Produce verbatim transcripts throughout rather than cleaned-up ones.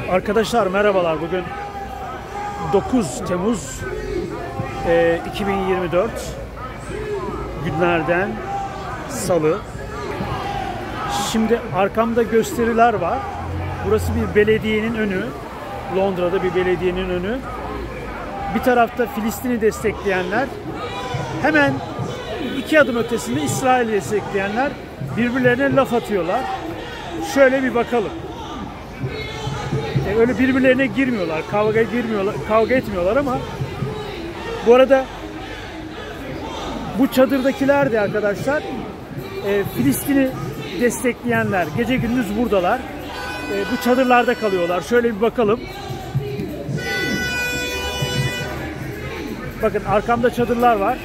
Arkadaşlar merhabalar. Bugün dokuz Temmuz e, iki bin yirmi dört günlerden Salı. Şimdi arkamda gösteriler var. Burası bir belediyenin önü. Londra'da bir belediyenin önü. Bir tarafta Filistin'i destekleyenler, hemen iki adım ötesinde İsrail'i destekleyenler birbirlerine laf atıyorlar. Şöyle bir bakalım. E, öyle birbirlerine girmiyorlar, kavga girmiyorlar, kavga etmiyorlar ama bu arada bu çadırdakiler de arkadaşlar e, Filistin'i destekleyenler, gece gündüz buradalar. E, bu çadırlarda kalıyorlar. Şöyle bir bakalım. Bakın arkamda çadırlar var.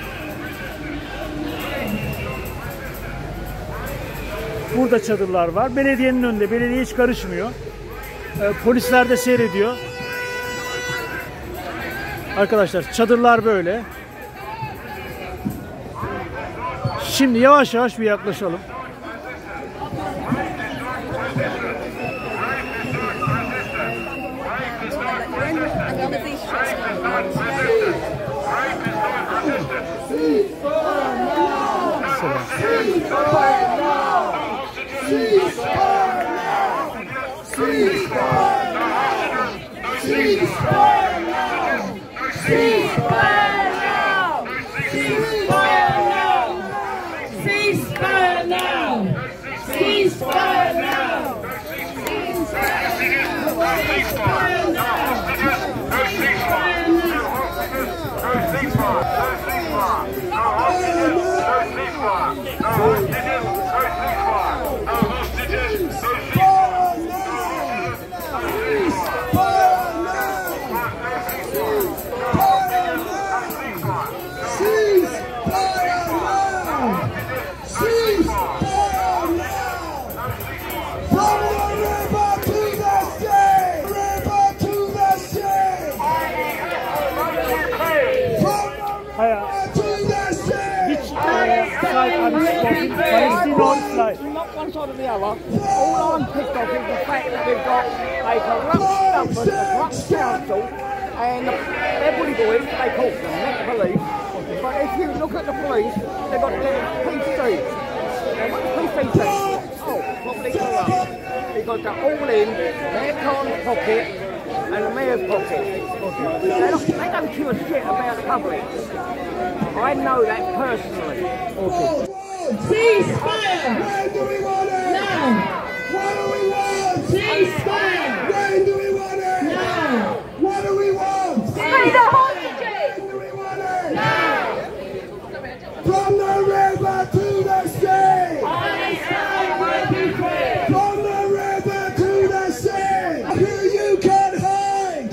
Burada çadırlar var. Belediyenin önünde. Belediye hiç karışmıyor. Ee, polisler de seyrediyor. Arkadaşlar çadırlar böyle. Şimdi yavaş yavaş bir yaklaşalım. Palestine or Israel? Not one side or the other. All I'm pissed off is the fact that we've got a corrupt government, a corrupt council, and the everybody boys, they call them, not the police. But if you look at the police, they've got the P C. Now what's P C team? Oh, properly corrupt. Because they're all in their Khan's pocket and the mayor's pocket. They don't, they don't give a shit about the public. I know that personally. Okay. Ceasefire! When do we want it? Now! What do we want? Ceasefire! When do we want it? Now! What do we want? Free the hostages! When do we want it? Now! From the river to the sea! Palestine will be free! From the river to the sea! Here you can hide!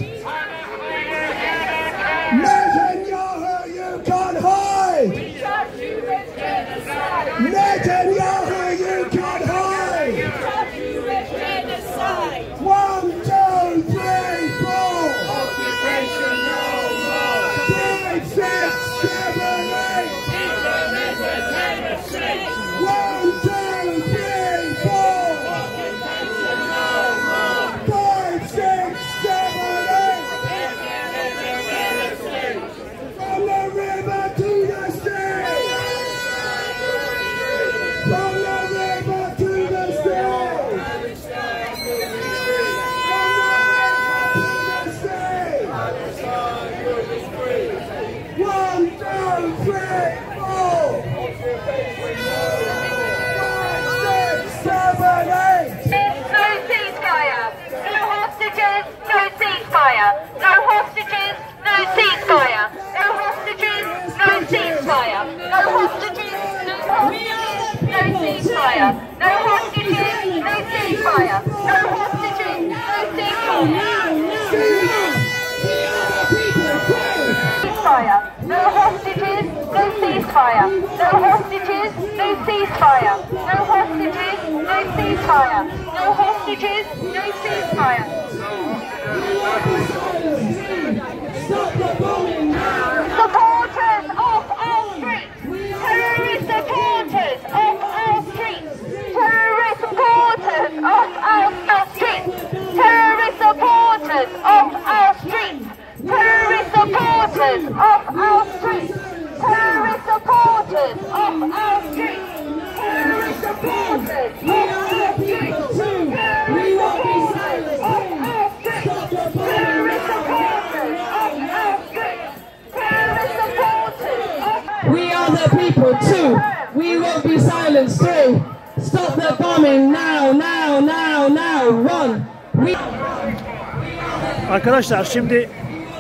Netanyahu, you can hide! We charge you with genocide! Netanyahu, you can hide! We charge you with genocide! One, two, three, four! Occupation no more! Five, six, seven, eight! Israel is a genocide! One, two, three, four! Occupation no more! Five, six, seven, eight! Israel is a genocide! From the river to the sea! From the river to the sea! Palestine will be From the river to the sea! Palestine will be free! One, two, three, four! Five, six, seven, eight! No ceasefire! No hostages! No ceasefire! No hostages! No ceasefire! No hostages! No ceasefire! No hostages! No hostages! No ceasefire! No hostages! No ceasefire! No hostages! No ceasefire! Ceasefire! No hostages! No ceasefire! No hostages! No ceasefire! No hostages! No ceasefire! No hostages! No ceasefire! Supporters of our streets! Terrorist supporters of our streets! Terrorist supporters of our streets! Terrorist supporters! now, one. We Arkadaşlar şimdi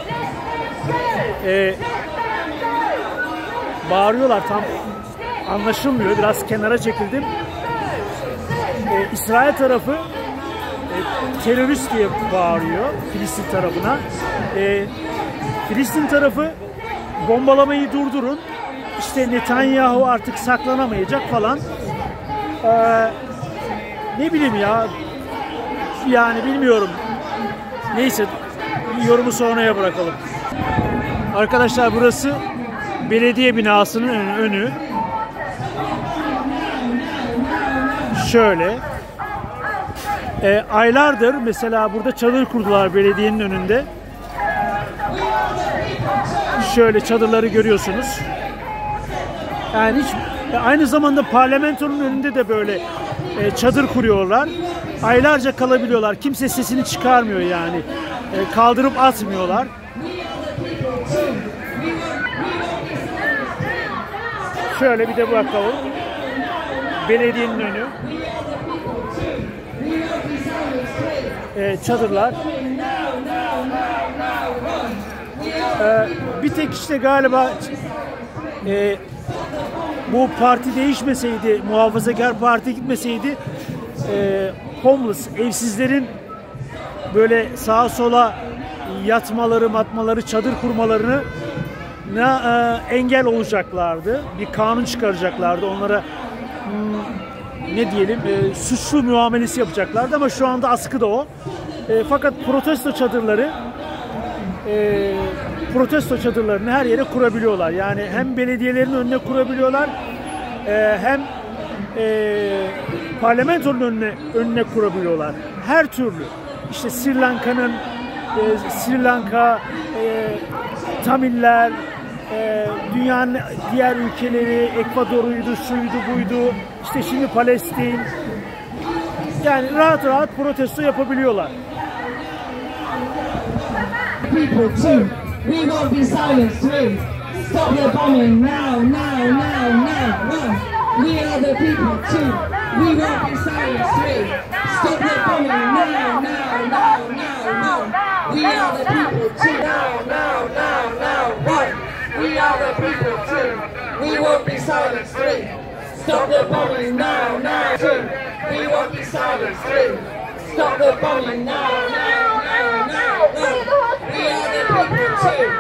e, bağırıyorlar, tam anlaşılmıyor. Biraz kenara çekildim. E, İsrail tarafı e, terörist diye bağırıyor Filistin tarafına. E, Filistin tarafı bombalamayı durdurun, İşte Netanyahu artık saklanamayacak falan. E, ne bileyim ya, yani bilmiyorum. Neyse, yorumu sonraya bırakalım. Arkadaşlar burası belediye binasının önü. Şöyle. E, aylardır mesela burada çadır kurdular belediyenin önünde. Şöyle çadırları görüyorsunuz. Yani hiç, aynı zamanda parlamentonun önünde de böyle e, çadır kuruyorlar. Aylarca kalabiliyorlar. Kimse sesini çıkarmıyor yani. E, kaldırıp atmıyorlar. Şöyle bir de bakalım. Belediyenin önü. E, çadırlar. E, bir tek işte galiba e, bu parti değişmeseydi, muhafazakar parti gitmeseydi, e, homeless, evsizlerin böyle sağa sola yatmaları, matmaları, çadır kurmalarını e, engel olacaklardı. Bir kanun çıkaracaklardı. Onlara hmm, ne diyelim, e, suçlu muamelesi yapacaklardı ama şu anda askıda o. E, fakat protesto çadırları e, protesto çadırlarını her yere kurabiliyorlar. Yani hem belediyelerin önüne kurabiliyorlar, e, hem e, parlamentonun önüne önüne kurabiliyorlar. Her türlü. İşte Sri Lanka'nın e, Sri Lanka, e, Tamiller, e, dünyanın diğer ülkeleri, Ekvador'uydu, şuydu, buydu. İşte şimdi Palestin. Yani rahat rahat protesto yapabiliyorlar. people too. We won't be silenced too. Stop the bombing now, now, now, now. One. We are the people too. We won't be silenced too. Stop the bombing now, now, now, now, now. We are the people too. Now, now, now, now. One. We are the people too. We won't be silenced too. Stop the bombing now, now, too. We won't be silenced too. Stop the bombing now, now, now, now. One. We are the people too.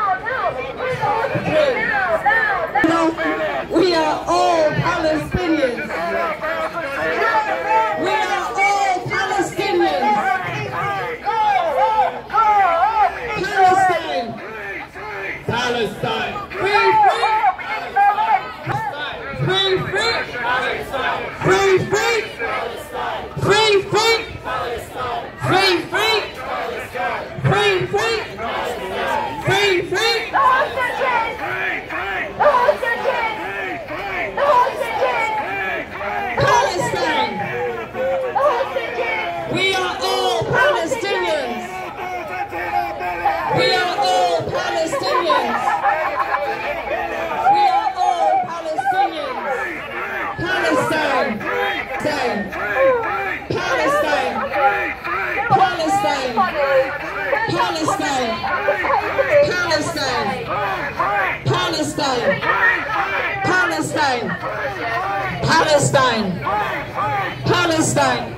We are all Palestinians. We are all Palestinians. Palestine. Palestine. Free, free. Free, free. Free, free. Free, free. Free, free. Free, free. Free, free. The hostages! The hostages! The hostages! Palestine. The hostages! We are all Palestinians. We are all Palestinians. We are all Palestinians. Palestine. Palestine. Palestine. Palestine. Palestine. Palestine. Palestine. Palestine. Palestine. Palestine.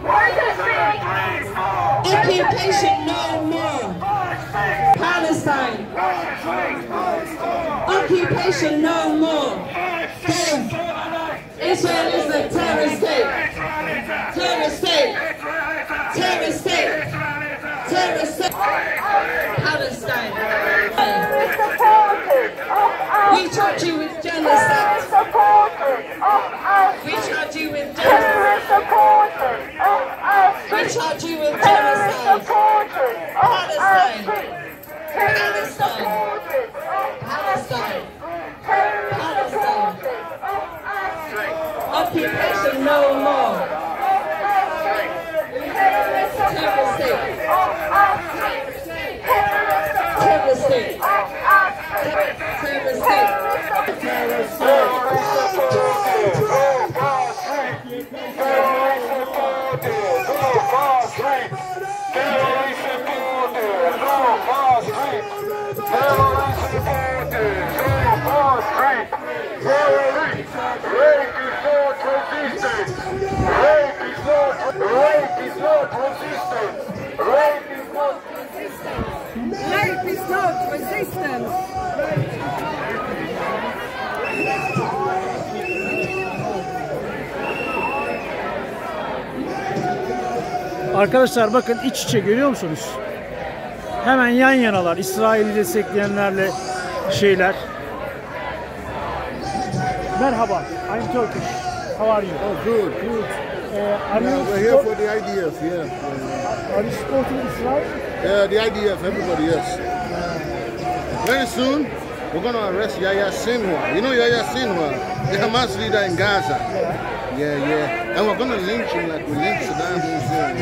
Occupation no more. Palestine. Occupation no more. Israel is a terrorist state. Terrorist state. Terrorist state. Terrorist state. Palestine. We charge you with genocide. We charge you with genocide. We charge you with genocide. Palestine. Palestine. Palestine. Palestine. Occupation no more. Terrorist state. Terrorist state. Terrorist state. Terrorist state. Christians. Arkadaşlar bakın iç içe görüyor musunuz? Hemen yan yanalar. İsrail'i destekleyenlerle şeyler. Merhaba. I'm Turkish. How are you? Oh, good, good. Uh, are Yeah, you we're here for the I D F, yeah. yeah. Are you supporting Israel? Yeah, the I D F, everybody, yes. Very soon, we're going to arrest Yahya Sinwar. You know Yahya Sinwar, the Hamas leader in Gaza. Yeah. Yeah, yeah. And we're going to lynch him like we lynched Saddam Hussein.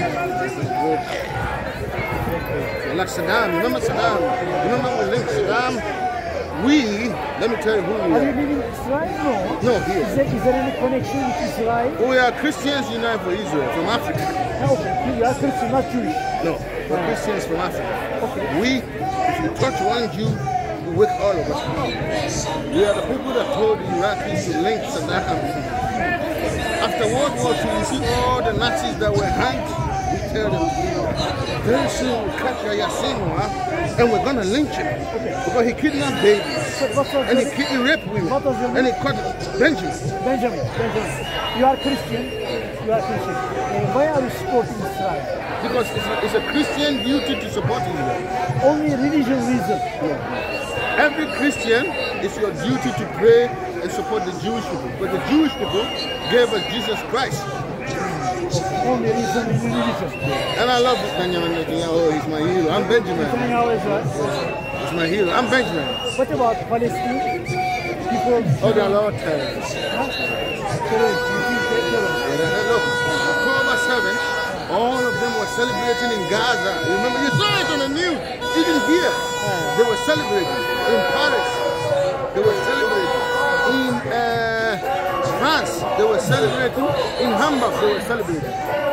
Like Saddam, remember Saddam? Remember we lynched Saddam? We, let me tell you who we Are you are. living in Israel? No. No, here. Is there, is there any connection with Israel? We are Christians Unite for Israel from Africa. Okay, you are Christian, not Jewish. No, we're Christians from Africa. Okay. We, if you touch one Jew, we wake all of us up. We are the people that told the Iraqis to lynch Saddam. After World War Two, you see all the Nazis that were hanged, we tell them, very soon we'll catch Yahya Sinwar and we're going to lynch him. Okay. Because he kidnapped babies, So what was and he, your- ki- he raped women, What was your and he name? cut Benjamin. Benjamin, Benjamin. You are Christian. You are Christian. Uh, why are you supporting Israel? Because it's a, it's a Christian duty to support Israel. Only religious reason. Every Christian, it's your duty to pray and support the Jewish people. But the Jewish people gave us Jesus Christ. Only reason is religious. And I love this Benjamin Netanyahu. He's my hero. I'm Benjamin. Netanyahu as well. He's my hero. I'm Benjamin. What about Palestine? People. Oh, they're all terrorists. Terrorists. You think they're terrorists? Yeah, they- look, October seventh, all of them were celebrating in Gaza. You remember? You saw it on the news. Even here, they were celebrating. In Paris, they were celebrating. In uh, France, they were celebrating. In Hamburg, they were celebrating.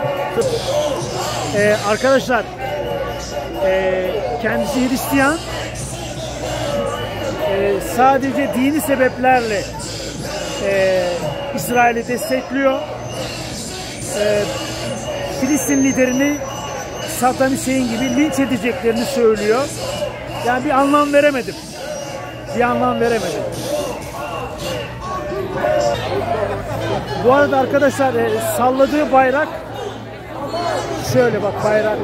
Ee, arkadaşlar ee, kendisi Hristiyan. Ee, sadece dini sebeplerle ee, İsrail'i destekliyor. Ee, Filistin liderini Saddam Hüseyin gibi linç edeceklerini söylüyor. Yani bir anlam veremedim. Bir anlam veremedim. Bu arada arkadaşlar e, salladığı bayrak şöyle bak bayrak.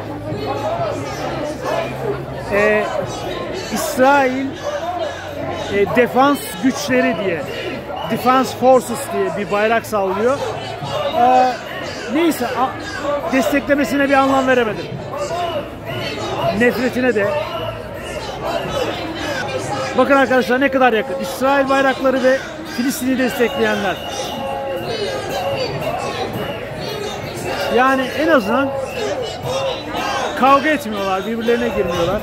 E, İsrail e, defans güçleri diye, Defense Forces diye bir bayrak sallıyor. E, neyse a, desteklemesine bir anlam veremedim. Nefretine de. Bakın arkadaşlar ne kadar yakın. İsrail bayrakları ve Filistin'i destekleyenler. Yani en azından kavga etmiyorlar, birbirlerine girmiyorlar.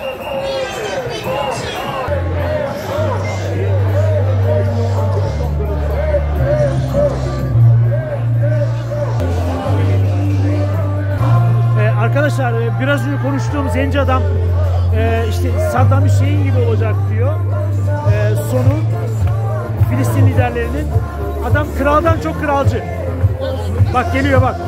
Ee, arkadaşlar biraz önce konuştuğum zenci adam e, işte Saddam Hüseyin gibi olacak diyor. E, sonu Filistin liderlerinin. Adam kraldan çok kralcı. Bak geliyor bak.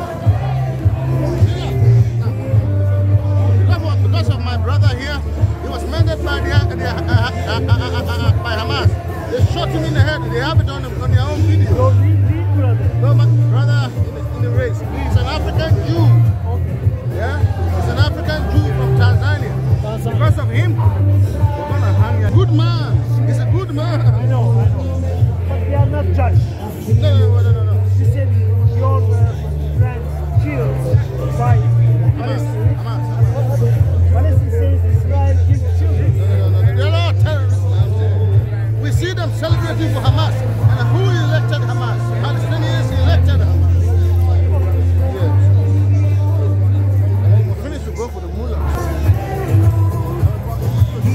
Because of my brother here, he was murdered by, the, the, uh, uh, uh, uh, uh, by Hamas. They shot him in the head. They have it on, on their own video. Your real, real brother. No, my brother in the, in the race. He's an African Jew. Yeah? He's an African Jew from Tanzania. Tanzania. Because of him, we're going to hang him. Good man. He's a good man. I know, I know. But they are not judged. No, no, no, no, no. You said your uh, friend killed by Palestine. Hamas. Palestine says Israel killed children. No, no, no, no. They're all terrorists. We see them celebrating for Hamas. And who elected Hamas? Palestinians elected Hamas. Yes. And we're finished to go for the mullah.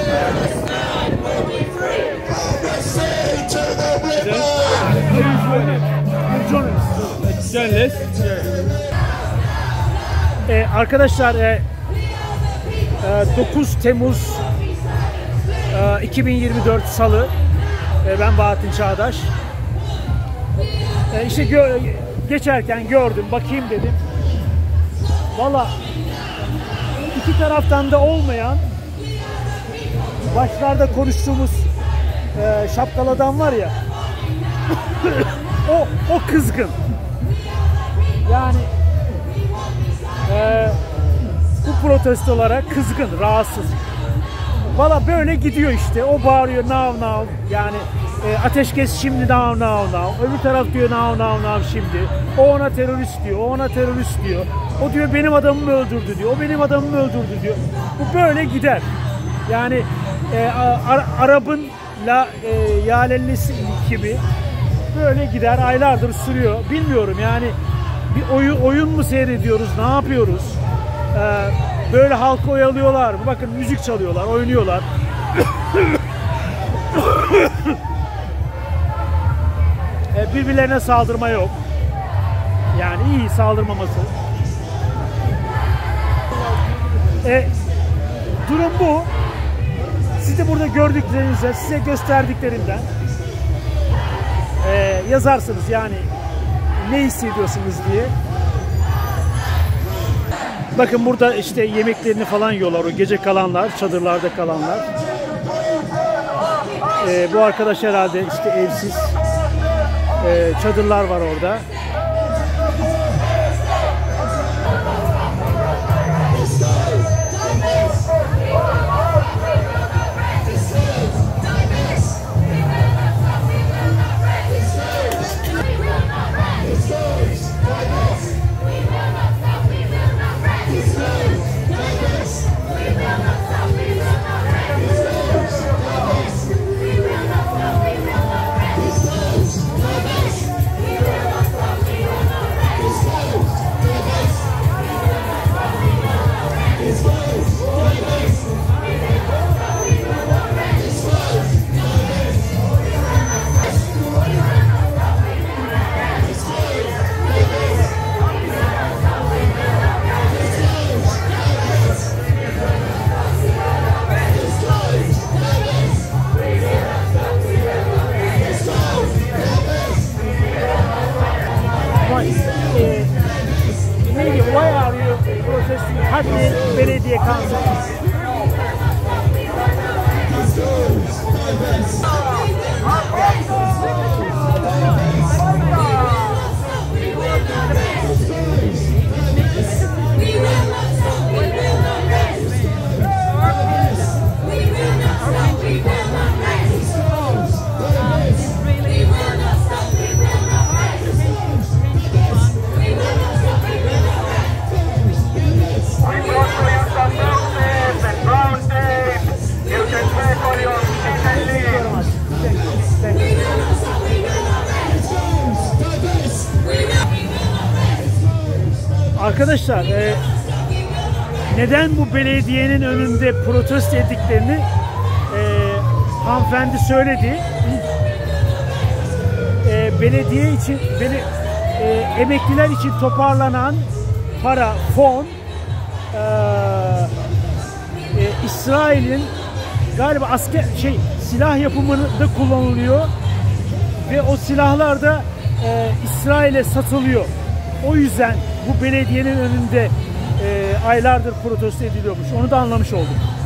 Ee, arkadaşlar e, e, dokuz Temmuz e, iki bin yirmi dört Salı, e, ben Bahattin Çağdaş. E, işte gö geçerken gördüm, bakayım dedim. Valla iki taraftan da olmayan, başlarda konuştuğumuz e, şapkalı adam var ya, o, o kızgın. Yani e, bu protestolara kızgın, rahatsız. Valla böyle gidiyor işte. O bağırıyor now now. Yani e, ateşkes şimdi now now now. Öbür taraf diyor now now now şimdi. O ona terörist diyor. O ona terörist diyor. O diyor benim adamımı öldürdü diyor. O benim adamımı öldürdü diyor. Bu böyle gider. Yani e, Ar Arap'ın la e, yalellisi gibi böyle gider. Aylardır sürüyor. Bilmiyorum yani bir oyun, oyun mu seyrediyoruz? Ne yapıyoruz? Ee, böyle halkı oyalıyorlar. Bakın müzik çalıyorlar, oynuyorlar. ee, birbirlerine saldırma yok. Yani iyi saldırmaması. Ee, durum bu. Siz de burada gördüklerinizden, size gösterdiklerimden e, yazarsınız yani ne hissediyorsunuz diye. Bakın burada işte yemeklerini falan yiyorlar o gece kalanlar, çadırlarda kalanlar. Ee, bu arkadaş herhalde işte evsiz. Ee, çadırlar var orada. Why are you protesting? Hadi belediye kanunu. Arkadaşlar e, neden bu belediyenin önünde protesto ettiklerini e, hanımefendi söyledi. E, belediye için beli, e, emekliler için toparlanan para, fon e, e, İsrail'in galiba asker şey silah yapımında kullanılıyor ve o silahlar da e, İsrail'e satılıyor. O yüzden bu belediyenin önünde e, aylardır protesto ediliyormuş. Onu da anlamış oldum.